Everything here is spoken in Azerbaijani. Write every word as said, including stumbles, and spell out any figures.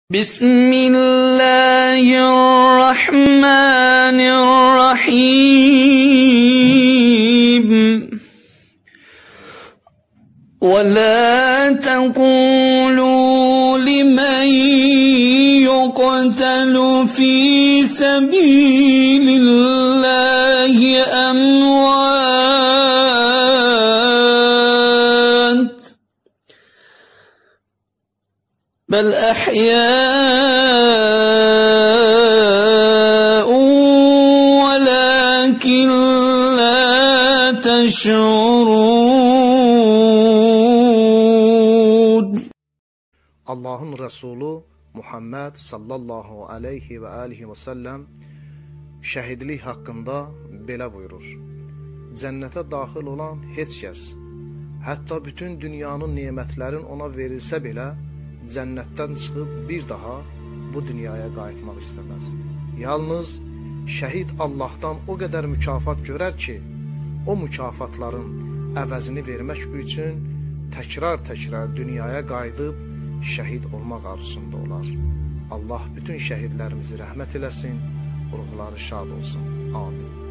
بسم الله الرحمن الرحيم ولا تقولوا لمن يقتل في سبيل الله أموات بل أحياء ولكن لا تشعرون. Allah'ın Resulü Muhammed sallallahu aleyhi ve aleyhi ve sellem şəhidlik haqqında belə buyurur: Cənnətə daxil olan heç kəs, hətta bütün dünyanın nemətlərin ona verilsə belə, cənnətdən çıxıb bir daha bu dünyaya qayıtmaq istəməz. Yalnız şəhid Allahdan o qədər mükafat görər ki, o mükafatların əvəzini vermək üçün təkrar-təkrar dünyaya qayıdıb şəhid olmaq arzusunda olar. Allah bütün şəhidlərimizi rəhmət eləsin, ruhları şad olsun. Amin.